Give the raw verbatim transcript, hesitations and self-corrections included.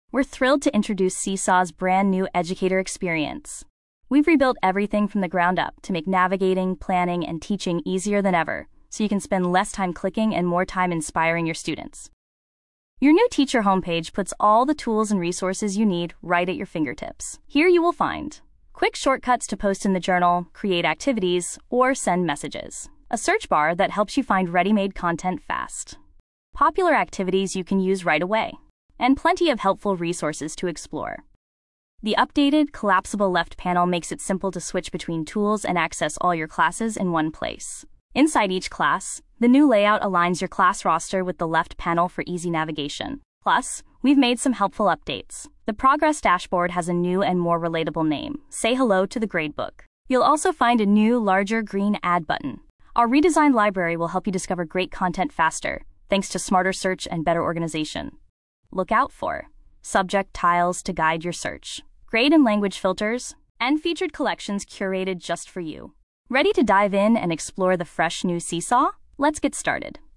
We're thrilled to introduce Seesaw's brand new educator experience. We've rebuilt everything from the ground up to make navigating, planning, and teaching easier than ever, so you can spend less time clicking and more time inspiring your students. Your new teacher homepage puts all the tools and resources you need right at your fingertips. Here you will find quick shortcuts to post in the journal, create activities, or send messages. A search bar that helps you find ready-made content fast. Popular activities you can use right away. And plenty of helpful resources to explore. The updated, collapsible left panel makes it simple to switch between tools and access all your classes in one place. Inside each class, the new layout aligns your class roster with the left panel for easy navigation. Plus, we've made some helpful updates. The progress dashboard has a new and more relatable name. Say hello to the gradebook. You'll also find a new, larger green add button. Our redesigned library will help you discover great content faster, thanks to smarter search and better organization. Look out for subject tiles to guide your search, grade and language filters, and featured collections curated just for you. Ready to dive in and explore the fresh new Seesaw? Let's get started.